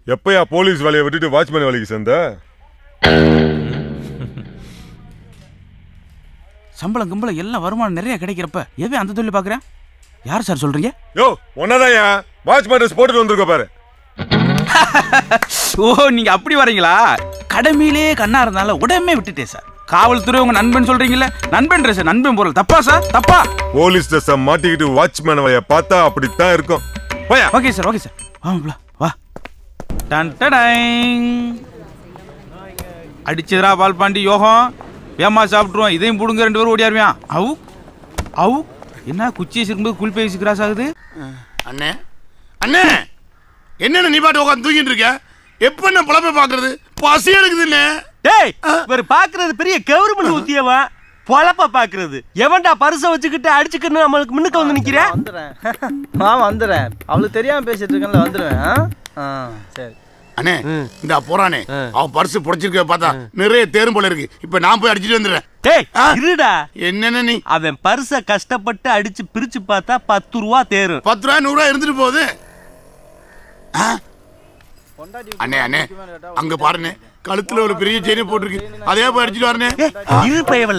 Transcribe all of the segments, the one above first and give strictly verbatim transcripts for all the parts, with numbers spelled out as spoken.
எப்பயா போலீஸ் வேலையை விட்டுட்டு வாட்ச்மேன் வேலைக்கு சேர்ந்த? சம்பளம் கும்பலம் எல்லாம் வருமானம் நிறைய கிடைக்கிறப்ப எவன் அந்த தொழில் பாக்குறேன்? யார் சார் சொல்றீங்க? யோ ஒன்னதான் வாட்ச்மேன் ட்ரெஸ் போட்டுட்டு வந்திருக்க பாரு. ஓ நீங்க அப்படி வரீங்களா? கடமையிலே கண்ணா இருந்தால உடனே விட்டுட்டேன் சார். காவல்துறை உங்க நண்பன் சொல்றீங்கல்ல, நண்பன் ட்ரெஸ் நண்பன் பொருள் தப்பா சார்? தப்பா? போலீஸ் ட்ரெஸ் மாட்டிக்கிட்டு வாட்ச்மேன் வேலையை பார்த்தா அப்படித்தான் இருக்கும். ஓகே சார் ஓகே சார் வா வா. டன் டடைங். அடிச்சதுரா பால் பாண்டி யோகம். ஏமா சாப்பிட்டுருவோம், இதையும் புடுங்க ரெண்டு பேரும் ஓடியாருவியா? அவு அவு என்ன குச்சி இருக்கும்போது குள் பேசி கிராஸ் ஆகுது. அண்ணே அண்ணே என்ன நீ பாட்டு உட்காந்து தூங்கிட்டு இருக்க? எப்ப என்ன பழப்ப பாக்குறது? பசி எடுக்குதுண்ணே. டேய் இவர் பாக்குறது பெரிய கவர்மெண்ட் ஊத்தியவா பொழப்ப பாக்குறது. எவன்டா பரிச வச்சுக்கிட்டு அடிச்சுக்கிட்டு நம்மளுக்கு முன்னுக்கு வந்து நிக்கிறேன். வந்துறேன் நான் வந்துறேன். அவளுக்கு தெரியாம பேசிட்டு இருக்கேன்ல வந்துருவேன். சரி அண்ணே இந்த போறானே அவன் பரிசு புடிச்சிருக்க பார்த்தா நிறைய தேரும் போல இருக்கு. இப்ப நான் போய் அடிச்சிட்டு வந்துடுறேன். டேய் இருடா. என்னென்ன நீ அவன் பரிச கஷ்டப்பட்டு அடிச்சு பிரிச்சு பார்த்தா பத்து ரூபா தேரும். பத்து ரூபா நூறு ரூபா இருந்துட்டு போகுது. அண்ணே அண்ணே அங்க பாருண்ணே கழுத்துல ஒரு பெரிய செயினை போட்டிருக்கு. அதே போய் அடிச்சுட்டு வரனே. இரு பயவல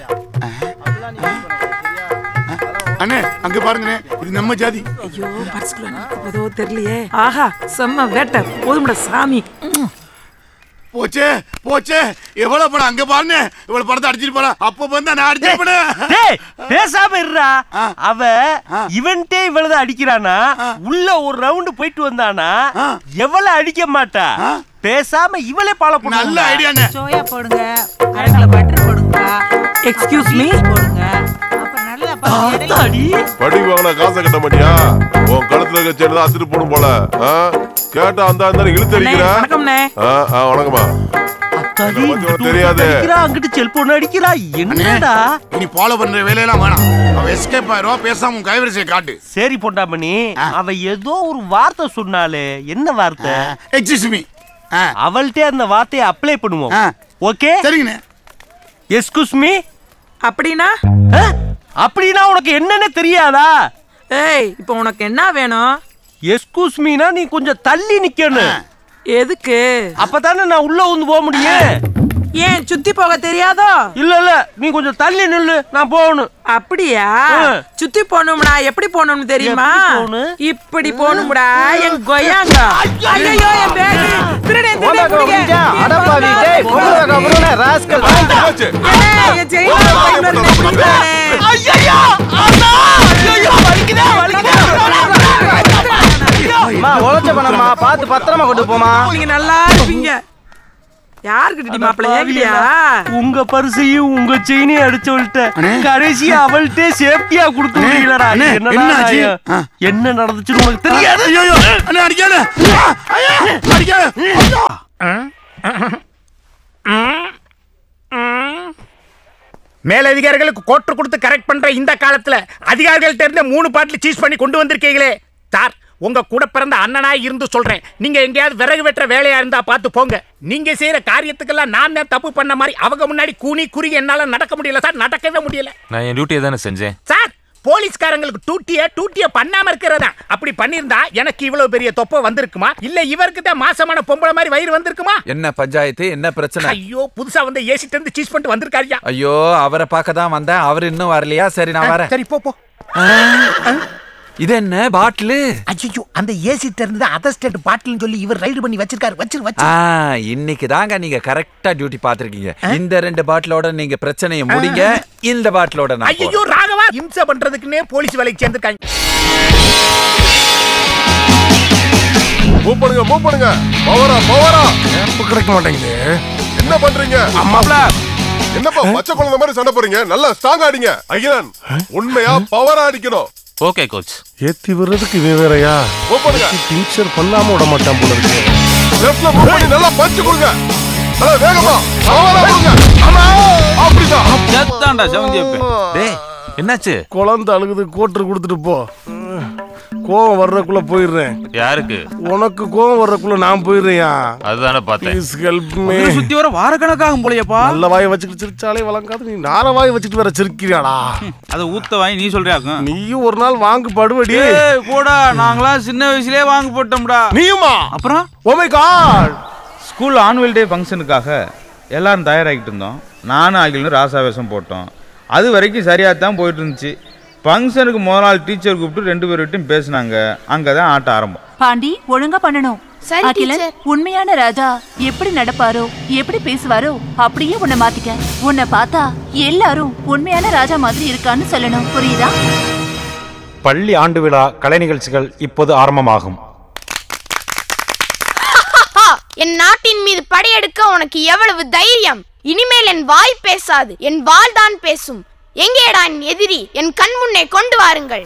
அண்ணே அங்க பாருங்கண்ணே இது நம்ம ஜாதி. ஐயோ பர்ஸ்குள்ள நடக்குதோ தெரியலையே. ஆஹா செம்ம வேட்டை போதும்டா சாமி. போச்சே போச்சே எவ்வளவு படம் அங்க பாருங்க. இவ்வளவு படத்தை அடிச்சிட்டு போறா. அப்ப வந்து நான் அடிச்சிருப்பேன். டேய் பேசாம இருடா. அவ இவன்ட்டே இவ்வளவு அடிக்கிறானா உள்ள ஒரு ரவுண்ட் போயிட்டு வந்தானா எவ்வளவு அடிக்க மாட்டா. பேசாம இவளே பால போடு. நல்ல ஐடியாண்ணே. சோயா போடுங்க, அரை கிலோ பட்டர் போடுங்க. எக்ஸ்கியூஸ் மீ போடுங்க. அப்புறம் நல்லா பாருங்க. படி வாங்கின காசை கட்ட மாட்டியா? உன் கழுத்துல இருக்க செயின் தான் அத்துட்டு போடும் போல. கேட்டா அந்த அந்த இழுத்து அடிக்கிறா. வணக்கம்ண்ணே. வணக்கமா. தெரியாது அங்கிட்டு செல்போன் அடிக்கிறா. என்னடா இனி ஃபாலோ பண்ற வேலையெல்லாம் வேணாம். அவ எஸ்கேப் ஆயிரோ. பேசாம உன் கைவரிசையை காட்டு. சரி பொண்டாமணி அவ ஏதோ ஒரு வார்த்தை சொன்னாலே. என்ன வார்த்தை? Excuse me. அவள்கிட்ட அந்த வார்த்தையை அப்ளை பண்ணுவோம். ஓகே சரிங்கண்ணே. எஸ்கூஸ் மீ அப்படின்னா அப்படின்னா உனக்கு என்னன்னு தெரியாதா? ஏய் இப்போ உனக்கு என்ன வேணும்? எஸ்கூஸ் மீனா நீ கொஞ்சம் தள்ளி நிக்கணும். எதுக்கு? அப்பதானே நான் உள்ள வந்து போக முடியும். ஏன் சுத்தி போக தெரியாதோ? இல்ல இல்ல நீ கொஞ்சம் தள்ளி நில்லு, நான் போகணும். அப்படியா? சுத்தி போகணும்டா. எப்படி போகணும்னு தெரியுமா? இப்படி போகணும்டா. என் கொய்யாங்க. ஐயோ என் பேக் திருடே திருடே. அடப்பாவி டேய் போடா கபரனே ராஸ்கல். அண்ணே என் செயின் பையில நிக்குறானே. ஐயோ அண்ணா ஐயோ வலிக்குதே வலிக்குதே. அம்மா ஒளச்ச பண்ணம்மா பாத்து பத்திரமா கொண்டு போமா. நீங்க நல்லா இருப்பீங்க. யாருக்கு மாப்பிள்ளை ஏவியா? உங்க பரிசையும் உங்க செயினையும் அடிச்சவள்கிட்ட கடைசி அவள்கிட்ட சேஃப்டியா கொடுத்து விடுறீங்களா? என்ன நடந்துச்சுன்னு உனக்கு தெரியாது. மேலதிகாரிகளுக்கு கோட்டு கொடுத்து கரெக்ட் பண்ற இந்த காலத்துல அதிகாரிகள்ட்ட இருந்து மூணு பாட்டில் சீஸ் பண்ணி கொண்டு வந்திருக்கீங்களே சார். உங்க கூட பிறந்த அண்ணனா இருந்து சொல்றேன். நீங்க எங்கேயாவது விறகு வெட்டுற வேலையா இருந்தா பார்த்து போங்க. நீங்க செய்யற காரியத்துக்கெல்லாம் நான் தான் தப்பு பண்ண மாதிரி அவங்க முன்னாடி கூனி குறி என்னால நடக்க முடியல சார். நடக்கவே முடியல. நான் என் டியூட்டியை தானே செஞ்சேன் சார். போலீஸ்காரங்களுக்கு டூட்டிய டூட்டிய பண்ணாம இருக்கிறதா. அப்படி பண்ணிருந்தா எனக்கு இவ்வளவு பெரிய தொப்பை வந்திருக்குமா? இல்ல இவருக்கு தான் மாசமான பொம்பளை மாதிரி வயிறு வந்திருக்குமா? என்ன பஞ்சாயத்து என்ன பிரச்சனை? ஐயோ புதுசா வந்து ஏசிட்டு இருந்து சீஸ் பண்ணிட்டு வந்திருக்காரியா. ஐயோ அவரை பார்க்க தான் வந்தேன். அவர் இன்னும் வரலையா? சரி நான் வரேன். சரி போ போ. இது என்ன பாட்டிலு? ஐயோ அந்த ஏசிட்ட இருந்து அதர் ஸ்டேட் பாட்டில்னு சொல்லி இவர் ரைடு பண்ணி வச்சிருக்காரு. வச்சிரு வச்சு. இன்னைக்கு தாங்க நீங்க கரெக்டா டியூட்டி பாத்துருக்கீங்க. இந்த ரெண்டு பாட்டிலோட நீங்க பிரச்சனையை முடிங்க. இந்த பாட்டிலோட நான் ஐயோ ராகவா இம்சை பண்றதுக்குன்னே போலீஸ் வேலைக்கு சேர்ந்துருக்காங்க. மூவ் பண்ணுங்க மூவ் பண்ணுங்க. பவரா பவரா. எப்ப கிடைக்க மாட்டேங்குது. என்ன பண்றீங்க? அம்மாப்ள என்னப்பா பச்சை குழந்தை மாதிரி சண்டை போறீங்க? நல்லா ஸ்ட்ராங் ஆடிங்க. ஐயன் உண்மையா பவரா அடிக்கணும். Okay coach. ஏத்தி விடுறதுக்கு இவன் வேறயா? மூவ் பண்ணுங்க. டீச்சர் பண்ணாம விட மாட்டான் போல இருக்கு. லெஃப்ட்ல மூவ் பண்ணி நல்லா பஞ்ச் கொடுங்க. நல்லா வேகமா பவரா கொடுங்க. அம்மா அப்படிதான். செத்தான்டா செவந்தியப்ப. டேய் என்னாச்சு? குழந்தை அழுகுது கோட்டர் கொடுத்துட்டு போ. கோவம் வர்றதுக்குள்ள போயிடுறேன். யாருக்கு? உனக்கு கோவம் வர்றதுக்குள்ள நான் போயிடுறேன். அதுதானே பார்த்தேன். Please help me. சுத்தி வர வார கணக்காகும் போலயப்பா. நல்ல வாயை வச்சுக்கிட்டு சிரிச்சாலே வழங்காது. நீ நார வாயை வச்சுக்கிட்டு வர சிரிக்கிறியாடா? அதை ஊத்த வாங்கி நீ சொல்றியாக்கும். நீயும் ஒரு நாள் வாங்கு படுவடி. போடா, நாங்களாம் சின்ன வயசுலயே வாங்க போட்டோம்டா. நீயுமா? அப்புறம் oh my God. School annual day ஃபங்க்ஷனுக்காக எல்லாரும் தயாராகிட்டு இருந்தோம். நானும் அகிலும் ராசாவேஷம் போட்டோம். அது வரைக்கும் சரியாக தான் போயிட்டு இருந்துச்சு. ஃபங்க்ஷனுக்கு முதல் நாள் டீச்சர் கூப்பிட்டு ரெண்டு பேர்கிட்டையும் பேசினாங்க. அங்கே தான் ஆட்ட ஆரம்பம். பாண்டி ஒழுங்கா பண்ணணும். அகிலன் உண்மையான ராஜா எப்படி நடப்பாரோ எப்படி பேசுவாரோ அப்படியே உன்னை மாத்திக்க. உன்னை பார்த்தா எல்லாரும் உண்மையான ராஜா மாதிரி இருக்கான்னு சொல்லணும். புரியுதா? பள்ளி ஆண்டு விழா கலை நிகழ்ச்சிகள் இப்போது ஆரம்பமாகும். என் நாட்டின் மீது படையெடுக்க உனக்கு எவ்வளவு தைரியம்! இனிமேல் என் வாய் பேசாது, என் வாள் தான் பேசும். எங்கேடா என் எதிரி? என் கண் முன்னே கொண்டு வாருங்கள்.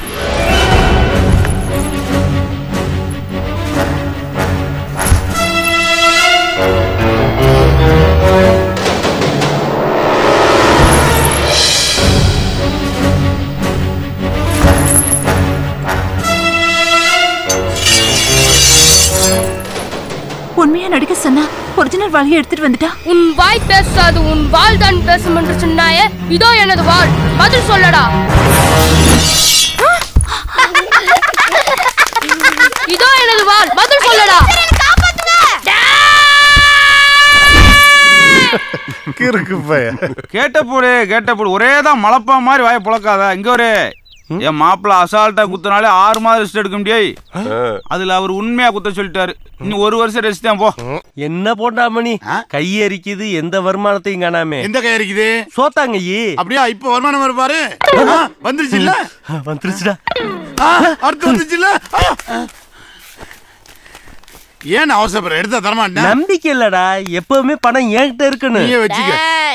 உண்மையா நடிக்க சொன்னா ஒரிஜினல் வாளையை எடுத்துட்டு வந்துட்டா. உன் வாய் பேசாது, உன் வாள் தான் பேசும் என்று சொன்னாயே. இதோ எனது வாள், பதில் சொல்லடா. இதோ எனது வாள், பதில் சொல்லடா. கேட்ட போடு கேட்ட போடு ஒரே தான் மலப்பா மாதிரி வாய புழக்காத. இங்க ஒரு என் மாப்பிள்ள அசால்ட்டா குத்தினாலே ஆறு மாதம் ரெஸ்ட் எடுக்க முடியாது. அதுல அவர் உண்மையா குத்த சொல்லிட்டாரு. இன்னும் ஒரு வருஷம் ரெஸ்ட் தான் போ. என்ன போட்டாமணி கை அரிக்குது, எந்த வருமானத்தையும் காணாமே. எந்த கை அரிக்குது? சோத்தாங்கய்யே. அப்படியா? இப்ப வருமானம் வருவாரு. வந்துருச்சு இல்ல? வந்துருச்சுடா. அடுத்து வந்துச்சு இல்ல? ஏன் அவசரம்? எடுத்தா தரமாட்டேன். நம்பிக்கை இல்லடா, எப்பவுமே பணம் என்கிட்ட இருக்குன்னு நீயே வச்சுக்க.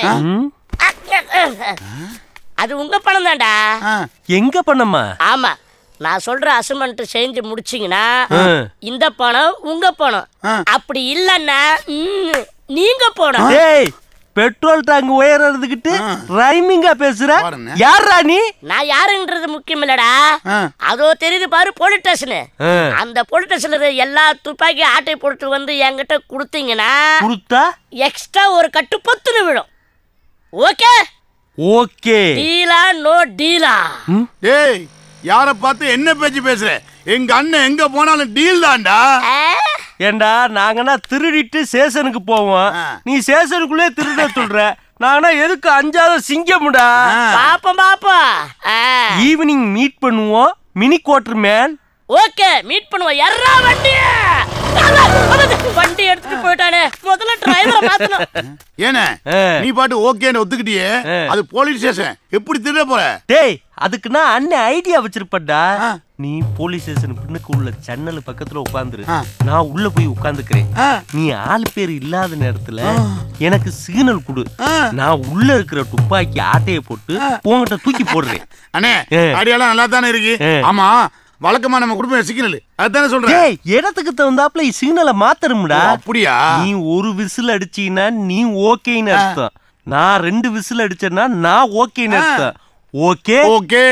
அது உங்க பணம் தான்டா. எங்க பணமா? ஆமா, நான் சொல்ற அசைன்மெண்ட் செஞ்சு முடிச்சீங்கன்னா இந்த பணம் உங்க பணம். அப்படி இல்லன்னா நீங்க போனோம். டேய், பெட்ரோல் டேங்க் உயரறதுக்கிட்டு ரைமிங்கா பேசுற. யாரா நீ? நான் யாருன்றது முக்கியம் இல்லடா. அதோ தெரியுது பாரு போலீஸ் ஸ்டேஷன். அந்த போலீஸ் ஸ்டேஷன்ல எல்லா துப்பாக்கி ஆட்டை போட்டு வந்து என்கிட்ட கொடுத்தீங்கன்னா கொடுத்தா எக்ஸ்ட்ரா ஒரு கட்டு பொத்துன்னு விடும். Okay okay. டீலா நோ டீலா? டேய், யார பார்த்து என்ன பேச்சு பேசுற? எங்க அண்ணன் எங்க போனாலும் டீல் தான்டா. ஏண்டா நாங்கன்னா திருடிட்டு சேஷனுக்கு போவோம், நீ சேஷனுக்குள்ளே திருட சொல்ற. நானா எதுக்கு அஞ்சாவது சிங்கம்டா. பாப்பா பாப்பா ஈவினிங் மீட் பண்ணுவோம் mini quarter man. Okay, meet பண்ணுவோம். எர்ரா வண்டி வண்டி எடுத்துட்டு போயிட்டானே, முதல்ல டிரைவரை மாத்தணும். ஏனே நீ பாட்டு ஓகேன்னு ஒத்துக்கிட்டியே, அது போலீஸ் ஸ்டேஷன், எப்படி திருட போற? டேய், அதுக்கு நான் அண்ணன் ஐடியா வச்சிருப்படா. நீ போலீஸ் ஸ்டேஷன் பின்னுக்கு உள்ள ஜன்னல் பக்கத்துல உட்கார்ந்துரு, நான் உள்ள போய் உட்கார்ந்துக்கிறேன். நீ ஆளு பேர் இல்லாத நேரத்துல எனக்கு சிக்னல் கொடு, நான் உள்ள இருக்கிற துப்பாக்கி ஆட்டைய போட்டு உன்கிட்ட தூக்கி போடுறேன். அண்ணே ஐடியாலாம் நல்லா தானே இருக்கு. ஆமா, வழக்கமா நம்ம குடும்ப சிக்னல் அதுதானே சொல்றேன். ஏய், இடத்துக்கு தகுந்தாப்புல சிக்னலை மாத்தணும்டா. அப்படியா? நீ ஒரு விசில் அடிச்சீனா நீ ஓகேன்னு அர்த்தம். நான் ரெண்டு விசில் அடிச்சேன்னா நான் ஓகேன்னு அர்த்தம். Okay okay.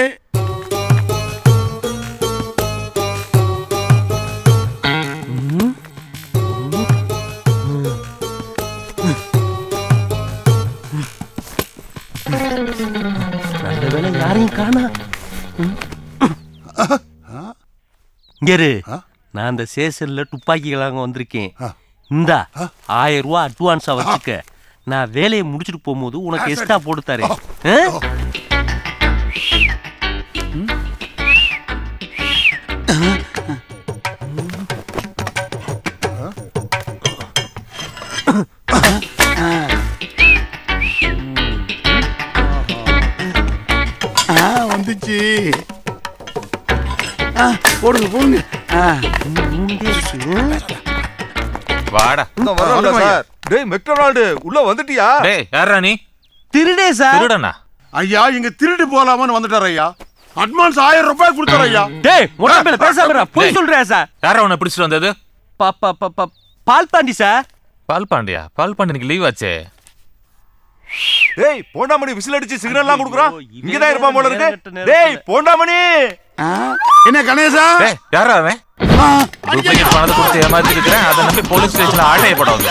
நல்ல வேளை யாரையும் காணா. இங்கரு, நான் அந்த சேஷன்ல துப்பாக்கிகள் அங்க வந்திருக்கேன். இந்தா ஆயிரம் ரூபாய் அட்வான்ஸா வச்சுக்க. நான் வேலையை முடிச்சுட்டு போகும்போது உனக்கு எக்ஸ்ட்ரா போட்டு தரேன். வந்துச்சு. போடுங்க போடுங்க. வாடா. சார். டேய் மெக்டொனால்டு, உள்ள வந்துட்டியா? டேய், யாரா நீ? திருடே சார். திருடனா? ஐயா, இங்க திருட்டு போலாமான்னு வந்துட்டார் ஐயா. அட்வான்ஸ் ஆயிரம் ரூபாய் கொடுத்தார் ஐயா. டேய், உடம்புல பேசாம போய் சொல்றேன் சார். யாரா உன்னை பிடிச்சிட்டு வந்தது? பாப்பா பாப்பா பால் பாண்டி சார். பால் பாண்டியா? பால் பாண்டி இன்னைக்கு லீவ் ஆச்சே. டேய் போண்டாமணி விசில் அடிச்சு சிக்னல் எல்லாம் கொடுக்குறான். இங்க தான் இருப்பான் போல இருக்கு. டேய் போண்டாமணி. என்ன கணேசா? டேய் யாரா அவன்? டூப்ளிகேட் பணத்தை கொடுத்து ஏமாத்தி இருக்கேன். அத நம்பி போலீஸ் ஸ்டேஷன்ல ஆட்டைய போடுவாங்க.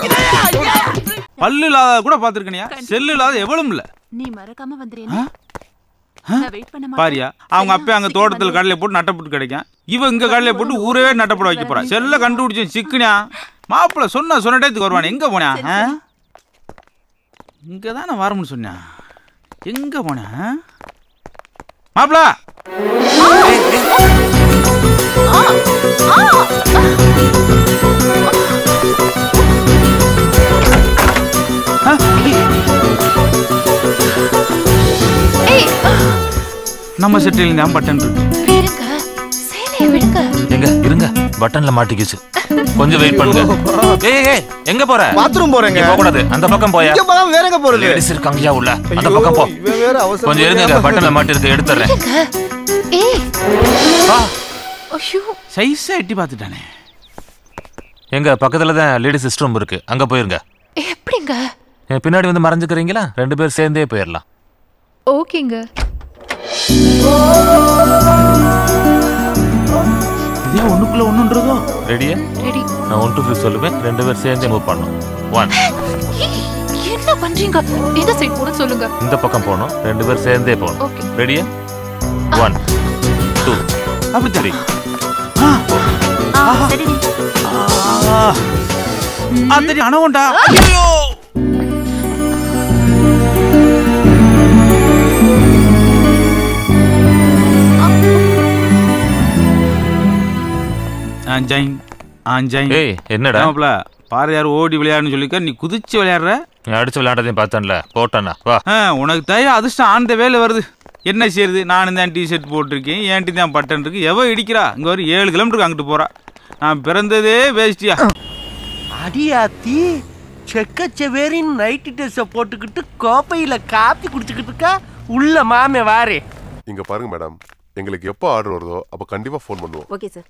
பல்லு இல்லாத கூட பாத்துர்க்கனியா? செல்லு இல்லாத எவ்வளவு இல்ல. நீ மறக்காம வந்துறேனே. நான் வெயிட் பண்ண மாட்டேன். பாரியா அவங்க அப்பா அங்க தோட்டத்துல கடலை போட்டு நட்டப்பட்டு கிடைக்கும். இவ இங்க கடலை போட்டு ஊரவே நட்டப்பட வைக்க போறா. செல்ல கண்டுபிடிச்சு சிக்குனியா? மாப்பிள்ள சொன்ன சொன்ன டயத்துக்கு வருவானே. எங்க போனா? இங்க தான வரணும்னு சொன்னா. எங்க போனா? மாப்பிள்ள நம்ம செட்டில் தான் பட்டன் இருக்கு. விடுங்க சேலைய விடுங்க. எங்க இருங்க பட்டன்ல மாட்டிக்கிச்சு. கொஞ்சம் வெயிட் பண்ணுங்க. ஏய் ஏய் எங்க போற? பாத்ரூம் போறேங்க. போக கூடாது. அந்த பக்கம் போயா. இங்க போலாம் வேறங்க போறது. லேடிஸ் இருக்காங்கயா உள்ள. அந்த பக்கம் போ. வேற அவசரம். கொஞ்சம் இருங்க பட்டன்ல மாட்டி இருக்கு எடுத்துறேன். ஏய் வா. ஐயோ சைஸா எட்டி பார்த்துட்டானே. எங்க பக்கத்துல தான் லேடிஸ் ரெஸ்ட் ரூம் இருக்கு. அங்க போயிருங்க. எப்படிங்க? பின்னாடி வந்து மறைஞ்சுக்கிறீங்களா? ரெண்டு பேர் சேர்ந்தே போயிடலாம். ஓகேங்க. இதே ஒண்ணுக்குள்ள ஒண்ணுன்றதோ. ரெடியா? ரெடி. நான் ஒன் டூ த்ரீ சொல்லுவேன். ரெண்டு பேர் சேர்ந்தே மூவ் பண்ணணும். ஒன். என்ன பண்றீங்க? எந்த சைடு போற சொல்லுங்க. இந்த பக்கம் போணும். ரெண்டு பேர் சேர்ந்தே போணும். ஓகே. ரெடியா? ஒன் டூ அப்படி த்ரீ. ஆ சரி. ஆ அத்தடி அணவுண்டா. ஐயோ ஆஞ்சாய் ஆஞ்சாய். ஏய் என்னடா? மாப்ள பாரு யார் ஓடி விளையாடுன்னு சொல்லிக்க நீ குதிச்சு விளையாடுற. நீ அடிச்சு விளையாண்டதையும் பார்த்தேன்ல போட்டானா. வா. உனக்கு தய அதிர்ஷ்டம் ஆண்ட வேலை வருது. என்ன செய்யுது? நானும் தான் டிஷர்ட் போட்டிருக்கேன். ஏன்ட்டி தான் பட்டன் இருக்கு. எவ இடிக்கிறா? இங்க ஒரு ஏழு கிலோமீட்டருக்கு அங்கிட்டு போறா. நான் பிறந்ததே வேஸ்டியா. அடியாத்தி செக்கச்சவேரின் நைட்டு ட்ரெஸ்ஸை போட்டுக்கிட்டு கோப்பையில காப்பி குடிச்சுக்கிட்டு இருக்கா. உள்ள மாமே வாரே. இங்க பாருங்க மேடம், எங்களுக்கு எப்போ ஆர்டர் வருதோ அப்ப கண்டிப்பா ஃபோன் பண்ணுவோம். Okay sir.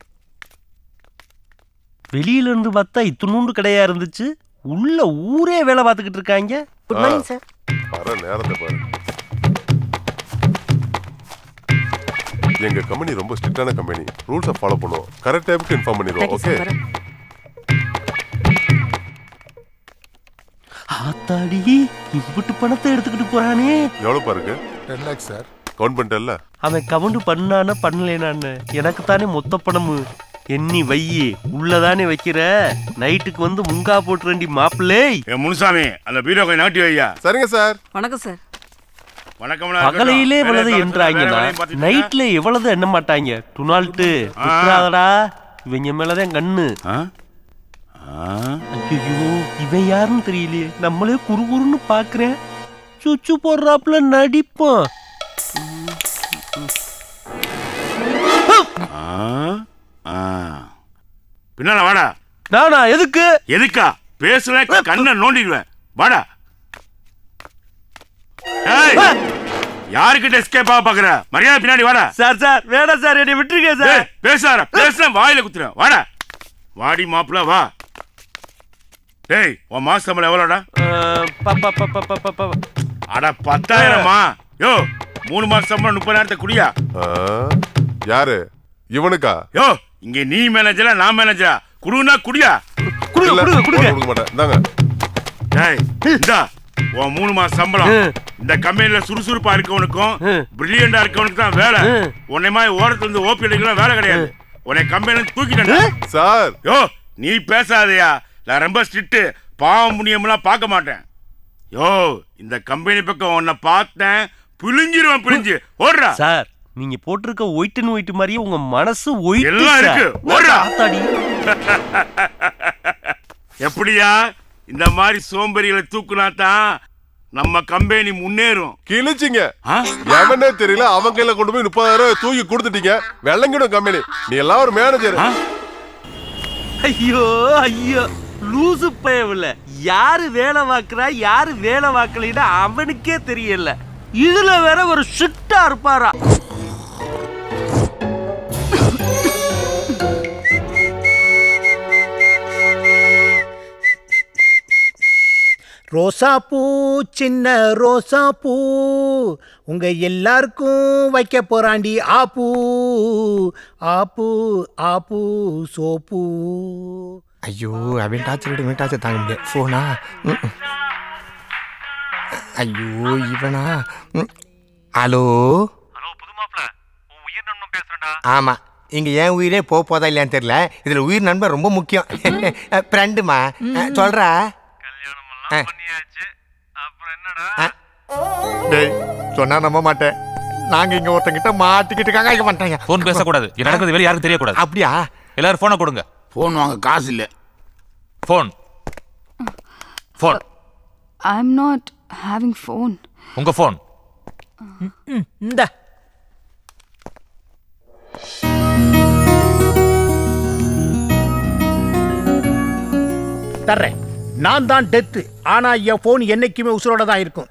வெளியில இருந்து பார்த்தா இத்துணூண்டு கடையா இருந்துச்சு. உள்ள ஊரே வேலை பார்த்துக்கிட்டு இருக்காங்க. Good morning sir. வர நேரத்தை பாரு. எங்க கம்பெனி ரொம்ப ஸ்ட்ரிக்டான கம்பெனி. ரூல்ஸை ஃபாலோ பண்ணுவோம். கரெக்ட் டைமுக்கு இன்ஃபார்ம் பண்ணிடுவோம். ஓகே. ஆத்தாடி இம்புட்டு பணத்தை எடுத்துக்கிட்டு போறானே. எவ்வளவு பாருங்க? Ten lakhs sir. கவுண்ட் பண்ணிட்டல்ல? அவன் கவுண்ட் பண்ணானா பண்ணலேனான்னு எனக்கு தானே மொத்த பணமு. எண்ணி வையி உள்ளதானே வைக்கிற. நைட்டுக்கு வந்து முங்கா போட்டுறண்டி மாப்பிள்ளை. ஏ முனுசாமி அந்த பீரோ கொஞ்சம் நாட்டி வையா. சரிங்க சார். வணக்கம் சார். வணக்கம். பகலையிலே இவ்வளவு என்றாங்கன்னா நைட்ல எவ்வளவு எண்ண மாட்டாங்க. டுனால்ட்டு விட்டுறாதடா. இவங்க மேலதான் கண்ணு. ஐயோ இவன் யாருன்னு தெரியலையே. நம்மளே குறுகுறுன்னு பாக்குறேன். சுச்சு போடுறாப்புல நடிப்போம். பின்னால வாடா. நானா? எதுக்கு? எதுக்கா? பேசுற கண்ணை நோண்டிடுவேன். வாடா. யாருக்கிட்ட எஸ்கேப் ஆக பாக்குற? மரியாதை பின்னாடி வாடா. சார் சார் வேணாம் சார், என்னை விட்டுருங்க சார். பேசார பேசுற வாயில குத்துறேன். வாடா. வாடி மாப்பிள்ள வா. டேய் உன் மாச சம்பளம் எவ்வளோடா? அட பத்தாயிரமா? யோ மூணு மாசம் சம்பளம் முப்பதாயிரத்தை குடியா? யாரு இவனுக்கா? யோ இங்க நீ மேனேஜரா நான் மேனேஜரா? குடுனா குடியா? குடுங்க குடுங்க குடுங்க. கொடுக்க மாட்டேன். இந்தாங்க. டேய் இந்தா உன் மூணு மாசம் சம்பளம். இந்த கம்பெனில சுறுசுறுப்பா இருக்கவனுக்கும் பிரில்லியண்டா இருக்கவனுக்கு தான் வேலை. உன்னை மாதிரி ஓரத்துல இருந்து ஓபி அடிக்கலாம் வேலை கிடையாது. உன்னை கம்பெனில தூக்கிட்டேன் சார். யோ நீ பேசாதயா. நான் ரொம்ப ஸ்ட்ரிக்ட். பாவம் புண்ணியம்லாம் பார்க்க மாட்டேன். யோ இந்த கம்பெனி பக்கம் உன்னை பார்த்தேன் பிழிஞ்சிருவேன். பிழிஞ்சு ஓடுறா. சார் நீங்க போட்டிருக்க ஒயிட் அண்ட் ஒயிட் மாதிரியே உங்க மனசு ஒயிட் எல்லாம் இருக்கு. ஓடுறா. ஆத்தாடி எப்படியா? இந்த மாதிரி சோம்பேறிகளை தூக்குனா தான் நம்ம கம்பெனி முன்னேறும். கிழிச்சிங்க. எவனே தெரியல அவன் கையில கொண்டு போய் முப்பதாயிரம் தூக்கி கொடுத்துட்டீங்க. வெள்ளங்கிடும் கம்பெனி. நீ எல்லாம் ஒரு மேனேஜர். ஐயோ ஐயோ லூசு பயவுல. யாரு வேலை வாக்குறா யாரு வேலை வாக்கலைன்னா அவனுக்கே தெரியல. இதுல வேற ஒரு ஷிட்டா இருப்பாரா. ரோசா பூ சின்ன ரோசா பூ உங்க எல்லாருக்கும் வைக்க போறாண்டி ஆப்பூ ஆப்பூ ஆப்பூ சோப்பூ. ஐயோ அவன் டாச்சர் விட்டு டாச்சர் தாங்க முடியாது. போனா ஐயோ இவனா. ஹலோ ஆமா இங்க ஏன் உயிரே போக போதா இல்லையான்னு தெரியல. இதுல உயிர் நண்பன் ரொம்ப முக்கியம். ஃப்ரெண்டுமா சொல்றா. டேய் சொன்னா நம்ப மாட்டேன். நாங்க இங்க ஒருத்தங்கிட்ட மாட்டிக்கிட்டு காங்க மாட்டாங்க. போன் பேசக்கூடாது. நடக்கிறது வெளிய யாருக்கும் தெரியக்கூடாது. அப்படியா? எல்லாரும் போனை கொடுங்க. போன் வாங்க காசு இல்ல. Phone phone I am not having phone. உங்க போன் இந்த தர்றேன். நான் தான் டெத். ஆனா என் போன் என்னைக்குமே உசுரோட தான் இருக்கும்.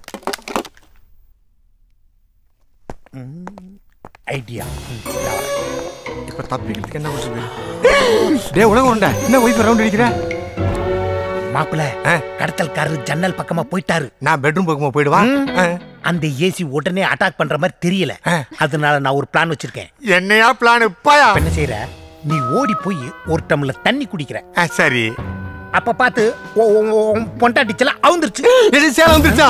ஐடியா இப்ப தப்பிக்கிறதுக்கு என்ன உசுரு? டேய் உலகம் உண்டா என்ன ஒய்ஃப் ரவுண்ட் அடிக்கிற? மாப்பிள்ள கடத்தல்காரர் ஜன்னல் பக்கமா போயிட்டாரு. நான் பெட்ரூம் பக்கமா போயிடுவா. அந்த ஏசி உடனே அட்டாக் பண்ற மாதிரி தெரியல. அதனால நான் ஒரு பிளான் வச்சிருக்கேன். என்னையா பிளான்? என்ன செய்யற? நீ ஓடி போய் ஒரு டம்ளர் தண்ணி குடிக்கிற. சரி. அப்ப பாத்து பொண்டாட்டிச்சல அவுந்துருச்சு. சேல அவுந்துருச்சா?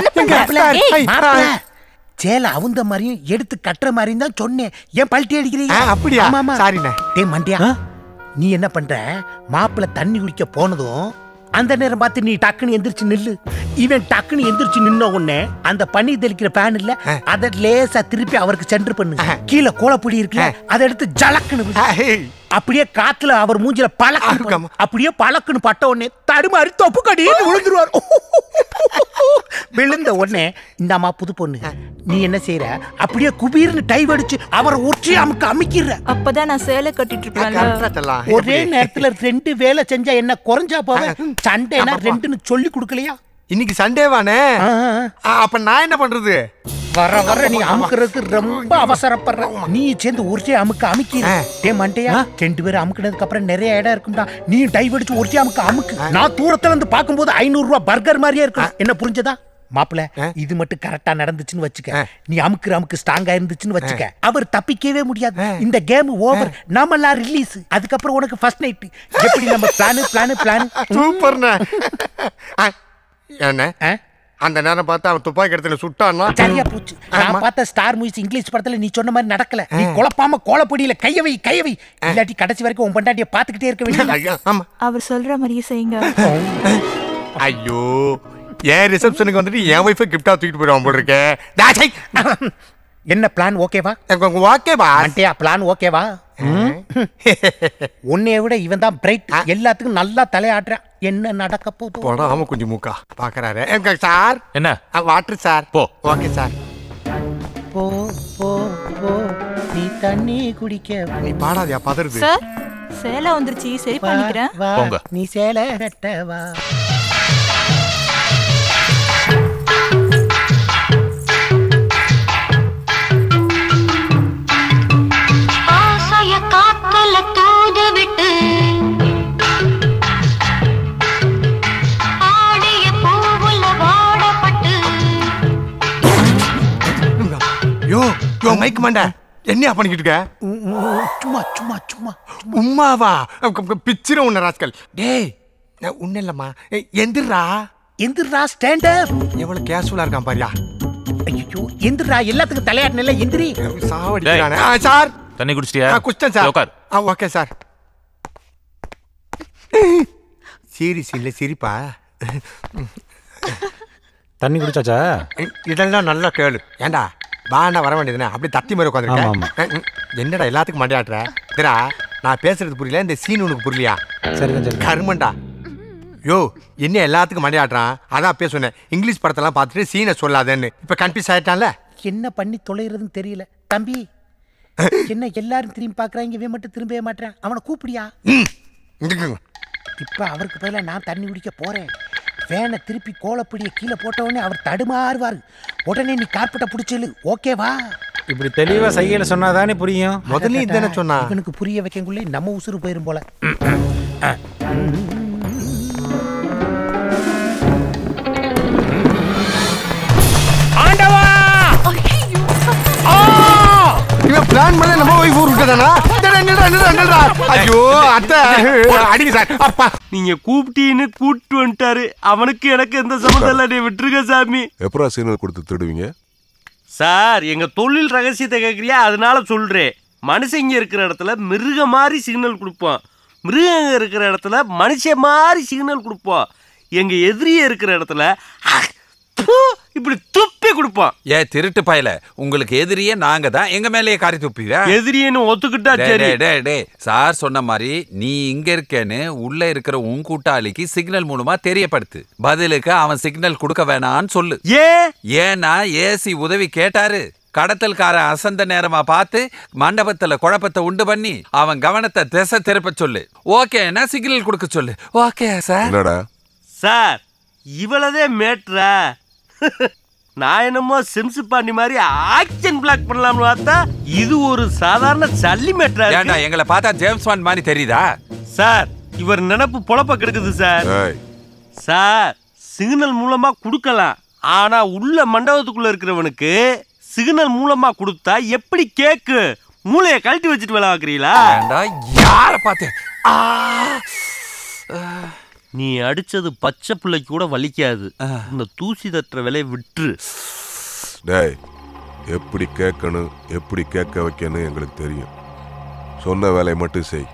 சேல அவுந்த மாதிரியும் எடுத்து கட்டுற மாதிரியும் தான் சொன்னேன். ஏன் பல்ட்டி அடிக்கிறீங்க? அப்படியா? சாரிண்ணே. டேய் மண்டியா நீ என்ன பண்ற? மாப்பிள்ள தண்ணி குடிக்க போனதும் அந்த நேரம் பார்த்து நீ டக்குன்னு எந்திரிச்சு நில்லு. இவன் டக்குன்னு எந்திரிச்சு நின்ன உடனே அந்த பண்ணி தெளிக்கிற பேன் இல்ல அத லேசா திருப்பி அவருக்கு சென்டர் பண்ணு. கீழே கோலப்பொடி இருக்குல்ல அதை எடுத்து ஜலக்குன்னு அப்படியே காத்துல அவர் மூஞ்சில பழக்க அப்படியே பழக்குன்னு பட்ட உடனே தடுமாறி தொப்பு கடின்னு விழுந்துருவார். விழுந்த உடனே இந்தாமா புது பொண்ணு நீ என்ன செய்யற? அப்படியே குபீர்னு டைவ் அடிச்சு அவரை ஒற்றி அமுக்க அமைக்கிற. அப்பதான் நான் சேலை கட்டிட்டு இருப்பேன். ஒரே நேரத்துல ரெண்டு வேலை செஞ்சா என்ன குறைஞ்சா போவ? சண்டேனா ரெண்டுன்னு சொல்லி கொடுக்கலையா? இன்னைக்கு சண்டேவானே. அப்ப நான் என்ன பண்றது? வர வர நீ அமுக்குறதுக்கு ரொம்ப அவசரப்படுற. நீ சேர்ந்து ஒருத்தே அமுக்க அமுக்கிற. டே மண்டையா ரெண்டு பேரும் அமுக்குனதுக்கு அப்புறம் நிறைய இடம் இருக்கும்டா. நீ டைவ் அடிச்சு ஒருத்தே அமுக்க அமுக்கு. நான் தூரத்துல இருந்து பாக்கும்போது ஐநூறு ரூபாய் பர்கர் மாதிரியே இருக்கும். என்ன புரிஞ்சதா? மாப்பிள்ள இது மட்டும் கரெக்டா நடந்துச்சுன்னு வச்சுக்க. நீ அமுக்குற அமுக்கு ஸ்ட்ராங்கா இருந்துச்சுன்னு வச்சுக்க. அவர் தப்பிக்கவே முடியாது. இந்த கேம் ஓவர். நாமெல்லாம் ரிலீஸ். அதுக்கப்புறம் உனக்கு ஃபர்ஸ்ட் நைட். எப்படி நம்ம பிளான் பிளான் பிளான் சூப்பர்ண்ணே. என்ன அந்த நேரம் பார்த்து அவன் துப்பாக்கி இடத்துல சுட்டான்னா சரியா போச்சு. நான் பார்த்த ஸ்டார் மூவிஸ் இங்கிலீஷ் படத்துல நீ சொன்ன மாதிரி நடக்கல. நீ குழப்பாம கோலப்பொடியில கையவை கையவை இல்லாட்டி கடைசி வரைக்கும் உன் பொண்டாட்டியை பார்த்துக்கிட்டே இருக்க வேண்டியது. அவர் சொல்ற மாதிரியே செய்யுங்க. ஐயோ என் ரிசப்ஷனுக்கு வந்துட்டு என் ஒய்ஃபை கிஃப்டா தூக்கிட்டு போயிடுவான் போல இருக்கே. என்ன பிளான் ஓகேவா? ஓகேவா அண்டையா பிளான் ஓகேவா? உன்னைய விட இவன் தான் பிரைட். எல்லாத்துக்கும் நல்லா தலையாடுறான். என்ன நடக்க போகுது? போடாம கொஞ்சம் மூக்கா பாக்குறாரு சார். என்ன வாட்டர் சார்? போ. Okay sir. போ போ போ நீ தண்ணி குடிக்க. நீ பாடாதியா பதறுது. சார் சேலை வந்துருச்சு சரி பண்ணிக்கிறேன். போங்க. நீ சேலை கட்ட வா. யோ யோ மைக் மண்ட என்ன பண்ணிக்கிட்டு இருக்க? சும்மா சும்மா சும்மா உம்மாவா பிச்சிர உன்ன ராஸ்கல். டேய் நான் உன்ன இல்லம்மா. எந்திரா எந்திரா ஸ்டாண்ட் அப். எவ்வளவு கேஷுவலா இருக்கான் பாரியா. ஐயோ எந்திரா எல்லாத்துக்கும் தலையாடனல எந்திரி. சாவடிக்கிறானே. சார் தண்ணி குடிச்சிட்டியா? குடிச்சேன் சார். உட்கார். ஆ ஓகே சார். சீரியஸ் இல்ல சிரிப்பா. தண்ணி குடிச்சாச்சா? இதெல்லாம் நல்லா கேளு. ஏண்டா வாண்ணா வர வேண்டியதுனே அப்படி தட்டி மாதிரி உட்காந்துருக்கேன். என்னடா எல்லாத்துக்கும் மண்டையாட்டுற? இதரா நான் பேசுறது புரியல. இந்த சீன் உனக்கு புரியலையா? சரி சரி கருமண்டா. யோ என்ன எல்லாத்துக்கும் மண்டையாட்டுறான்? அதான் அப்பயே சொன்னேன் இங்கிலீஷ் படத்தெல்லாம் பார்த்துட்டு சீனை சொல்லாதேன்னு. இப்ப கன்ஃபியூஸ் ஆயிட்டான்ல. என்ன பண்ணி தொலைறதுன்னு தெரியல தம்பி. என்ன எல்லாரும் திரும்பி பாக்குறாங்க, இவன் மட்டும் திரும்பவே மாட்டேன். அவனை கூப்பிடியா? இப்ப அவருக்கு பதிலா நான் தண்ணி குடிக்க போறேன். வேனை திருப்பி கோலப்பிடிய கீழே போட்ட உடனே அவர் தடுமாறுவார். உடனே நீ கார்பெட்டை பிடிச்சலு. ஓகேவா? இப்படி தெளிவா சைகையில சொன்னாதானே புரியும். முதல்ல இதுதானே சொன்னா. இவனுக்கு புரிய வைக்கக்குள்ளே நம்ம உசுறு போயிரும் போல. பிளான் பண்ண நம்ம வைஃப் ஊருக்கு தானா? ஐயோ அத்தை அடிங்க சார். அப்பா நீங்க கூப்பிட்டீன்னு கூப்பிட்டு வந்துட்டாரு. அவனுக்கு எனக்கு எந்த சம்மந்தம் இல்லை. நீ விட்டுருங்க சாமி. எப்பரா சிக்னல் கொடுத்து திருடுவீங்க சார்? எங்க தொழில் ரகசியத்தை கேட்குறியா? அதனால சொல்றேன். மனுஷங்க இருக்கிற இடத்துல மிருக மாதிரி சிக்னல் கொடுப்போம். மிருகங்க இருக்கிற இடத்துல மனுஷ மாதிரி சிக்னல் கொடுப்போம். எங்க எதிரியே இருக்கிற இடத்துல இப்படி துப்பி கொடுப்போம். ஏ திருட்டு பயல, உங்களுக்கு எதிரியே நாங்க தான், எங்க மேலேயே காரி துப்பியா? எதிரியன்னு ஒத்துக்கிட்டா சரி. டே டே சார் சொன்ன மாதிரி நீ இங்க இருக்கேன்னு உள்ள இருக்கிற உன் கூட்டாளிக்கு சிக்னல் மூலமா தெரியப்படுத்து. பதிலுக்கு அவன் சிக்னல் கொடுக்க வேணான்னு சொல்லு. ஏன்? ஏன்னா ஏசி உதவி கேட்டாரு. கடத்தல்காரன் அசந்த நேரமா பார்த்து மண்டபத்துல குழப்பத்தை உண்டு பண்ணி அவன் கவனத்தை திசை திருப்ப சொல்லு. ஓகேன்னா சிக்னல் கொடுக்க சொல்லு. Okay sir. என்னடா சார் இவ்வளவே மேட்ரா? நான் என்னமோ சிம்ஸ் பாண்டி மாதிரி ஆக்ஷன் பிளாக் பண்ணலாம்னு பார்த்தா இது ஒரு சாதாரண சல்லி மேட்ரா. ஏண்டா எங்களை பார்த்தா ஜேம்ஸ் பாண்ட் மாதிரி தெரியுதா? சார் இவர் நினைப்பு பொழப்ப கெடுக்குது சார். சார் சிக்னல் மூலமா கொடுக்கலாம். ஆனா உள்ள மண்டபத்துக்குள்ள இருக்கிறவனுக்கு சிக்னல் மூலமா கொடுத்தா எப்படி கேக்கு? மூளைய கழட்டி வச்சுட்டு வேலை பார்க்கறீங்களா? யார பார்த்து நீ அடிச்சது பச்சை பிள்ளைக்கு கூட வலிக்காது. இந்த தூசி தட்டுற வேலையை விட்டுரு. டேய், எப்படி கேட்கணும் எப்படி கேட்க வைக்கணும் எங்களுக்கு தெரியும். சொன்ன வேலையை மட்டும் செய்.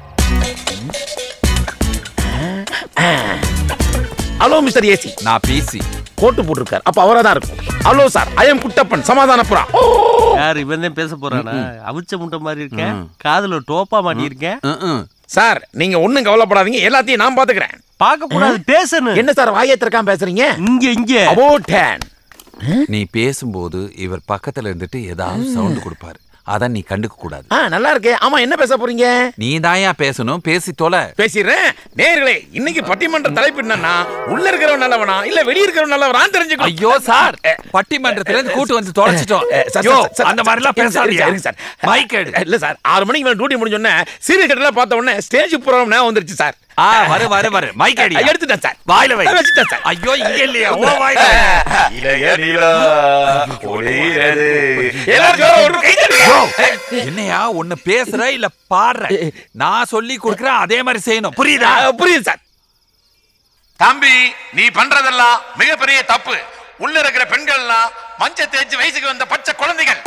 Hello mister AC. நான் பிசி. கோட்டு போட்டிருக்காரு. அப்ப அவரா தான் இருக்கும். Hello sir, I am Kuttappan, சமாதானப்புறா. யார் இவன் தான் பேச போறானா? அவிச்ச முட்டை மாதிரி இருக்கேன், காதுல டோப்பா மாட்டி இருக்கேன். சார் நீங்க ஒண்ணும் கவலைப்படாதீங்க, எல்லாத்தையும் நான் பாத்துக்கிறேன். பார்க்க கூடாது, பேசணும். என்ன சார் வாயத்திற்காம பேசுறீங்க? இங்க இங்க அபோட் நீ பேசும்போது இவர் பக்கத்துல இருந்துட்டு ஏதாவது சவுண்ட் கொடுப்பாரு. அதான் நீ கண்டுக்க கூடாது. நல்லா இருக்கு. ஆமா என்ன பேச போறீங்க? நீ தாயா பேசணும், பேசி தொலை. பேசிடுறேன். நேயர்களே, இன்னைக்கு பட்டிமன்ற தலைப்பு என்னன்னா, உள்ள இருக்கிறவன் நல்லவனா இல்ல வெளிய இருக்கிறவன் நல்லவனான்னு தெரிஞ்சுக்கணும். ஐயோ சார், பட்டிமன்றத்துல இருந்து கூட்டு வந்து தொலைச்சிட்டோம். அந்த மாதிரி எல்லாம் பேசாதீங்க சார். மைக் எடு. இல்ல சார், ஆறு மணிக்கு மேல டியூட்டி முடிஞ்ச உடனே சீரியஸ் கட்டல பார்த்த உடனே ஸ்டேஜ் ப்ரோகிராம் நான் வந்துருச்சு சார். ஆ வர வர வர மைக் எடு. எடுத்துட்டேன் சார். வாயில வை. வச்சிட்டேன் சார். ஐயோ இங்க இல்லையா? ஓ வாயில. இளைய நிலா ஒளிரது. எல்லாரும் ஒரு கை தட்டுங்க. என்னையா ஒன்னு பேசுற இல்ல பாடுற? நான் சொல்லி கொடுக்கறேன், அதே மாதிரி செய்யணும். புரியுதா? புரியுது சார். தம்பி, நீ பண்றதெல்லாம் மிகப்பெரிய தப்பு. உள்ள இருக்கிற பெண்கள்லாம் மஞ்ச தேய்ச்சி வயசுக்கு வந்த பச்சை குழந்தைகள்.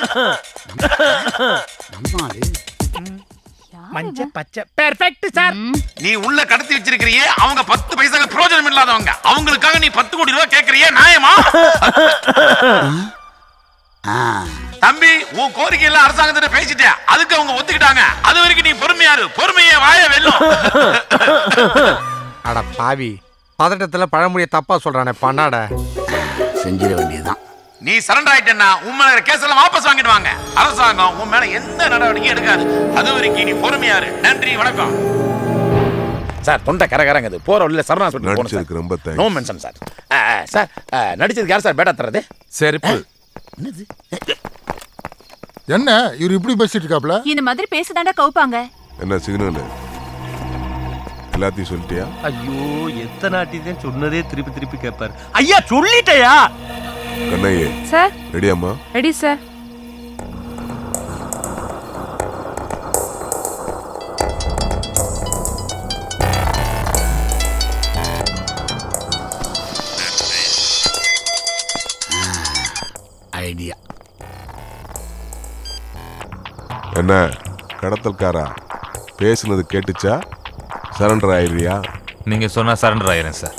மஞ்ச பச்சை பெர்ஃபெக்ட் சார். நீ உள்ள கடத்தி வச்சிருக்கிறியே அவங்க பத்து பைசாக்கு பிரயோஜனம் இல்லாதவங்க. அவங்களுக்காக நீ பத்து கோடி ரூபாய் கேட்கறியே, நியாயமா? தம்பி, உன் கோரிக்கை எல்லாம் அரசாங்கத்திட்ட பேசிட்ட, அதுக்கு அவங்க ஒத்துக்கிட்டாங்க. அது வரைக்கும் நீ பொறுமையாரு. பொறுமையே வாய வெல்லும். அட பாவி, பதட்டத்துல பழமொழிய தப்பா சொல்றானே பண்ணாட. செஞ்சிட வேண்டியதுதான். நீ சரண்டர் ஆயிட்டேன்னா உன் மேல கேஸ் எல்லாம் வாபஸ் வாங்கிடுவாங்க. அரசாங்கம் உன் மேல எந்த நடவடிக்கையும் எடுக்காது. அது வரைக்கும் நீ பொறுமையாரு. நன்றி, வணக்கம். சார் தொண்டை கரகரங்குது. போற உள்ள சரணா சொல்லி நடிச்சதுக்கு ரொம்ப நோ மென்ஷன் சார். சார் நடிச்சதுக்கு யார் சார் பேட்டா தரது? செருப்பு. என்னது? என்ன இவர் இப்படி பேசிட்டு இருக்காப்ல? இந்த மாதிரி பேசதாண்டா கவுப்பாங்க. என்ன சிக்னல்? எல்லாத்தையும் சொல்லிட்டியா? ஐயோ எத்தனை நாட்டிதான் சொன்னதே திருப்பி திருப்பி கேட்பாரு. ஐயா சொல்லிட்டயா? கண்ணையே சார். ரெடியாம்மா? Ready sir. ஐடியா. என்ன கடத்தல்காரா, பேசுனது கேட்டுச்சா? சரண்டர் ஆயிடுறியா? நீங்க சொன்னா சரண்டர் ஆயிரேன் சார்.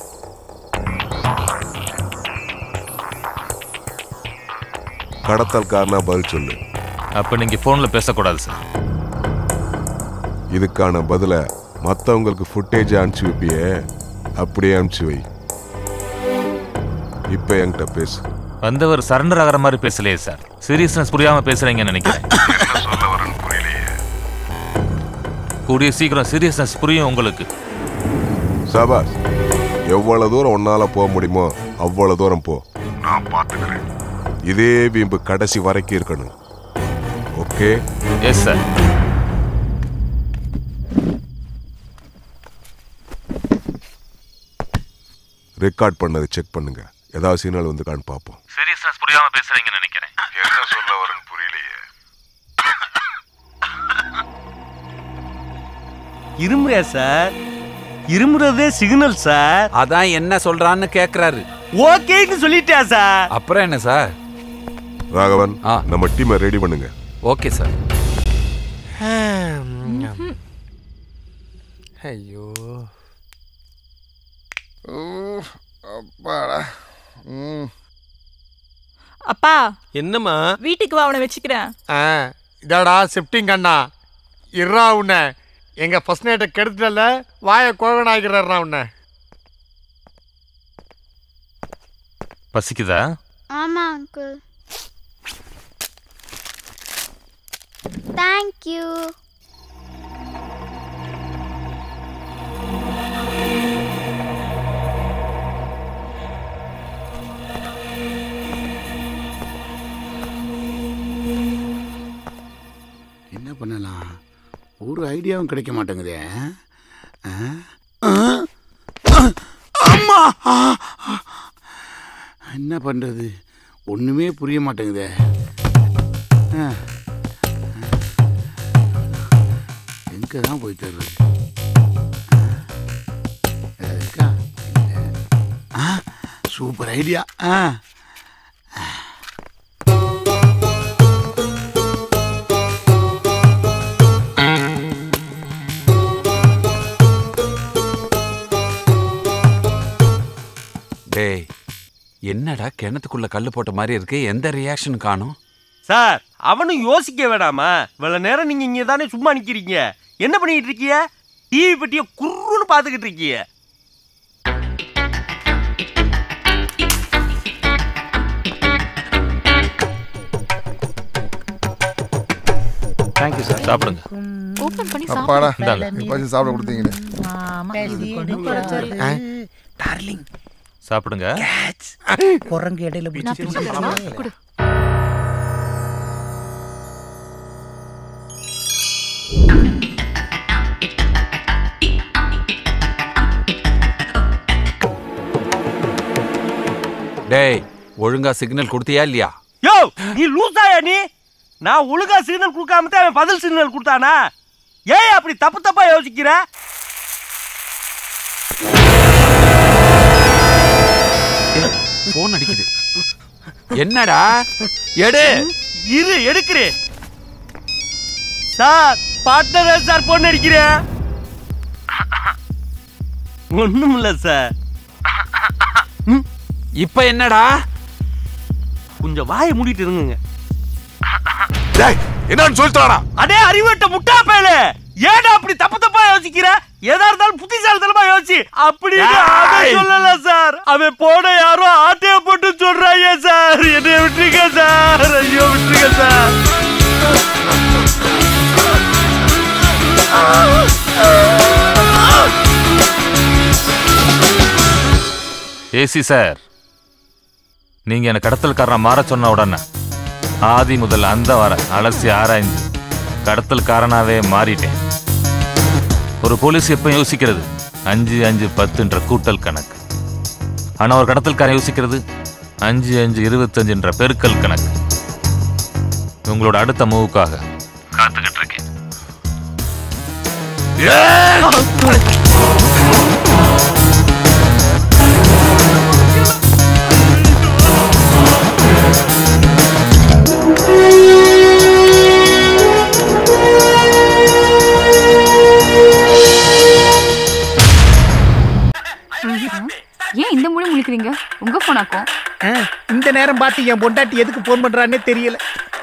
கடத்தல்காரனா பதில் சொல்லு. அப்ப நீங்க போன்ல பேசக்கூடாது சார். இதுக்கான பதில மற்றவங்களுக்கு ஃபுட்டேஜ் அனுப்பிச்சு வைப்பியே, அப்படியே அனுப்பிச்சு வை. இப்போ என்கிட்ட பேசு. வந்தவர் சரண்டர் ஆகிற மாதிரி பேசலையே சார். சீரியஸ்னஸ் புரியாம பேசுறீங்கன்னு நினைக்கிறேன். கூடிய சீக்கிரம் சீரியஸ்னஸ் புரியும் உங்களுக்கு. சபாஸ், எவ்வளவு தூரம் உன்னால போக முடியுமோ அவ்வளவு தூரம் போ. நான் பாத்துக்கிறேன். இதே வீம்பு கடைசி வரைக்கும் இருக்கணும். ஓகே? Yes sir. ரெக்கார்ட் பண்ணதை செக் பண்ணுங்க. ஏதாவது சிக்னல் வந்து காண் பாப்போம். சீரியஸ்னஸ் புரியாம பேசுறீங்கன்னு நினைக்கிறேன். என்ன சொல்ல வரேன்னு புரியலையே. இருமுறையா சார்? இருமுறதே சிக்னல் சார். அதான் என்ன சொல்றான்னு கேக்குறாரு. ஓகேன்னு சொல்லிட்டா சார். அப்புறம் என்ன சார்? ராகவன், நம்ம டீமை ரெடி பண்ணுங்க. Okay sir. ஐயோ அப்பாடா. அப்பா என்னம்மா? வீட்டுக்கு வா, அவனை வச்சுக்கிறேன். இதாடா ஷிஃப்டிங் அண்ணா. இறா உன்னை எங்க ஃபர்ஸ்ட் நைட்டை கெடுத்துடல, வாய கோகனாகிறாரா உன்னை. பசிக்குதா? ஆமா அங்கிள். Thank you. என்ன பண்ணலாம்? ஒரு ஐடியாவும் கிடைக்க மாட்டேங்குதே. அம்மா, என்ன பண்றது? ஒண்ணுமே புரிய மாட்டேங்குதே. எங்க தான் போய் தருது? Super idea. டேய், என்னடா கிணத்துக்குள்ள கல்லு போட்ட மாதிரி இருக்கு? எந்த ரியாக்ஷன் காணும்? சார், அவனும் யோசிக்க வேணாமா? இவ்வளவு நேரம் நீங்க இங்க தானே சும்மா நிக்கிறீங்க. என்ன பண்ணிட்டு இருக்கீங்க? டிவி பெட்டிய குறுன்னு பாத்துக்கிட்டு இருக்கீங்க. Thank you sir. சாப்பிடுங்க. ஓபன் பண்ணி அப்பாடா, இந்தாங்க. கொஞ்சம் சாப்பிட கொடுத்தீங்களே. டார்லிங் சாப்பிடுங்க. குரங்கு இடையில பிடிச்சி. டேய், ஒழுங்கா சிக்னல் கொடுத்தியா இல்லையா? யோ, நீ லூசாயா நீ? நான் ஒழுங்கா சிக்னல் கொடுக்காம தான் அவன் பதில் சிக்னல் கொடுத்தானா? ஏன் அப்படி தப்பு தப்பா யோசிக்கிற? போன் அடிக்குது. என்னடா? எடு. இரு, எடுக்கிறேன். சார், பார்ட்னர் சார் போன் அடிக்கிறேன். ஒண்ணும் இல்ல சார். இப்ப என்னடா? கொஞ்சம் வாயை மூடிட்டு இருங்க. டேய், என்னன்னு சொல்லிட்டானா? அடே அறிவட்ட முட்டா பயலே, ஏடா அப்படி தப்பு தப்பா யோசிக்கிற? ஏதா இருந்தாலும் புத்திசாலித்தனமா யோசி. அப்படின்னு அவன் சொல்லல சார். அவன் போன யாரோ ஆட்டைய போட்டு சொல்றாங்க சார். என்னை விட்டுருங்க சார். ஐயோ விட்டுருங்க சார். ஏசி சார், நீங்க என்ன கடத்தல்காரனை மாற சொன்ன உடனே ஆதி முதல் அந்த வர அலசி ஆராய்ந்து கடத்தல்காரனாவே மாறிட்டேன். ஒரு போலீஸ் எப்ப யோசிக்கிறது அஞ்சு அஞ்சு பத்துன்ற கூட்டல் கணக்கு. ஆனா ஒரு கடத்தல்காரன் யோசிக்கிறது அஞ்சு அஞ்சு இருபத்தஞ்சுன்ற பெருக்கல் கணக்கு. உங்களோட அடுத்த மூவுக்காக காத்துக்கிட்டு இருக்கேன். ஏன் இந்த மூடி முழிக்கிறீங்க? உங்க போனாக்கும் இந்த நேரம் பார்த்து என் பொண்டாட்டி எதுக்கு போன் பண்றானே தெரியல.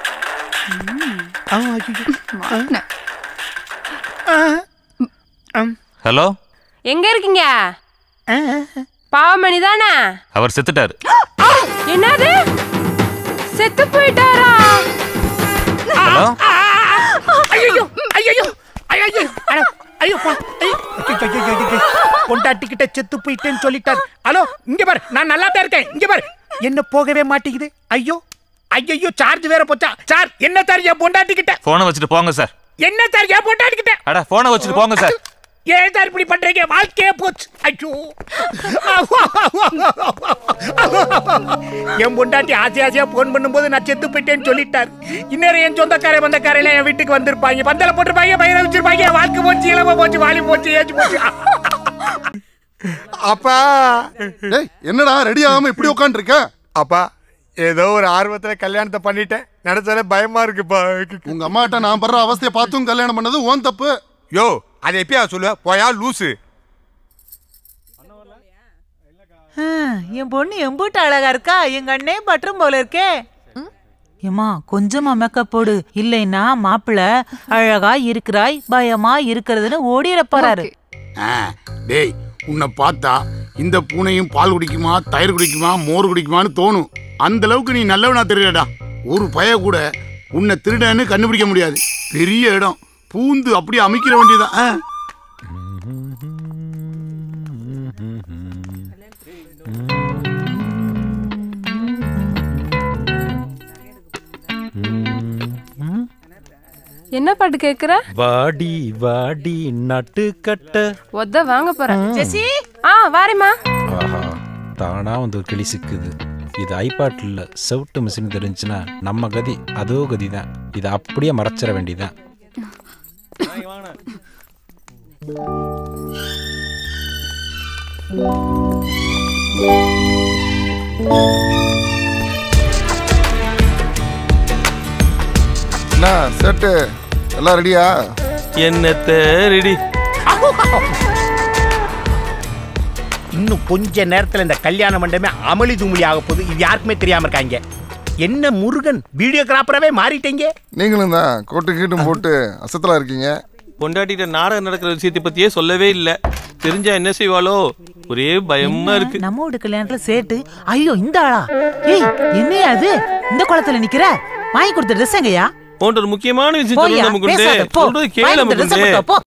ஹலோ, எங்க இருக்கீங்க? பாவமணி தானே? அவர் செத்துட்டாரு. என்னது? செத்து போயிட்டாரா? ஹலோ, ஐயோ ஐயோ ஐயோ ஐயோ பொண்டாட்டி கிட்ட செத்து போயிட்டேன்னு சொல்லிட்டாரு. ஹலோ, இங்க பாரு, நான் நல்லா தான் இருக்கேன். இங்க பாரு, என்ன போகவே மாட்டேங்குது. ஐயோ ஐயோ, சார்ஜ் வேற போச்சா? சார், என்ன சார் என் பொண்டாட்டி கிட்ட? போனை வச்சுட்டு போங்க சார். என்ன சார் என் பொண்டாட்டி கிட்ட? அட, போனை வச்சுட்டு போங்க சார். ஏன் சார் இப்படி பண்றீங்க? வாழ்க்கையே போச்சு. ஐயோ என் பொண்டாட்டி ஆசை ஆசையா போன் பண்ணும்போது நான் செத்து போயிட்டேன்னு சொல்லிட்டாரு. இன்னொரு என் சொந்தக்கார வந்தக்காரையில என் வீட்டுக்கு வந்திருப்பாங்க, பந்தல போட்டிருப்பாங்க, பயிரை வச்சிருப்பாங்க, வாழ்க்கை போச்சு, இளம போச்சு, வாலி போச்சு, ஏச்சு போச்சு. அப்பா என்னடா ரெடி ஆகாம இப்படி உட்காந்து இருக்க? அப்பா ஏதோ ஒரு ஆர்வத்துல கல்யாணத்தை பண்ணிட்டேன், நினைச்சாலே பயமா இருக்குப்பா. உங்க அம்மாட்ட நான் படுற அவஸ்தையை பார்த்தும் கல்யாணம் பண்ணது ஓன் தப்பு. யோ அதை எப்பயா சொல்லுவ, போயா லூசு. என் பொண்ணு எம்பூட்டு அழகா இருக்கா, எங்க அண்ணே பட்டும் போல இருக்கே. ஏமா கொஞ்சமா மேக்கப் போடு, இல்லைன்னா மாப்பிள்ள அழகா இருக்கிறாய் பயமா இருக்கிறதுன்னு ஓடிட போறாரு. டேய் உன்னை பார்த்தா இந்த பூனையும் பால் குடிக்குமா தயிர் குடிக்குமா மோர் குடிக்குமான்னு தோணும். அந்த அளவுக்கு நீ நல்லவனா தெரியலடா. ஒரு பய கூட உன்னை திருடன்னு கண்டுபிடிக்க முடியாது. பெரிய இடம் பூந்து அப்படியே அமைக்கிற வேண்டியதான். என்ன பாட்டு கேக்குற? வாடி வாடி நட்டு கட்ட ஒத்த வாங்க போறேன். ஜெசி ஆ வாரேம்மா. ஆஹா தானா வந்து ஒரு கிளி சிக்குது. இது ஐபாட்ல செவுட்டு மிஷின் தெரிஞ்சுன்னா நம்ம கதி அதோ கதி தான். இதை அப்படியே மறைச்சிட வேண்டியதான். என்ன செட்டு எல்லாம் ரெடியா? என்னத்த ரெடி. இன்னும் கொஞ்ச நேரத்துல இந்த கல்யாண மண்டபமே அமளி துமளி ஆக போகுது. இது யாருக்குமே தெரியாம இருக்காங்க. என்ன முருகன் வீடியோகிராஃபராகவே மாறிட்டீங்க. நீங்களும் தான் கோட்டு கீட்டும் போட்டு அசத்தலா இருக்கீங்க. பொண்டாட்டிட்ட நாடகம் நடக்கிற விஷயத்தை பத்தியே சொல்லவே இல்லை. தெரிஞ்சா என்ன செய்வாளோ ஒரே பயமா இருக்கு. நம்ம வீட்டு கல்யாணத்துல சேட்டு ஐயோ இந்த ஆளா? ஏய் என்னையா அது இந்த குளத்துல நிக்கிற? வாங்கி கொடுத்த ட்ரெஸ் எங்கயா? போன்ற ஒரு முக்கியமான விஷயம் சொல்ல நமக்கு கேள நமக்கு